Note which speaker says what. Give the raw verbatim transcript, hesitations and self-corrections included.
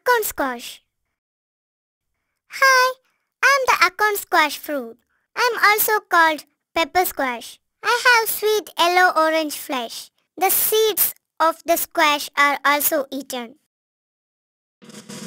Speaker 1: Acorn squash. Hi, I'm the acorn squash fruit. I'm also called pepper squash. I have sweet yellow-orange flesh. The seeds of the squash are also eaten.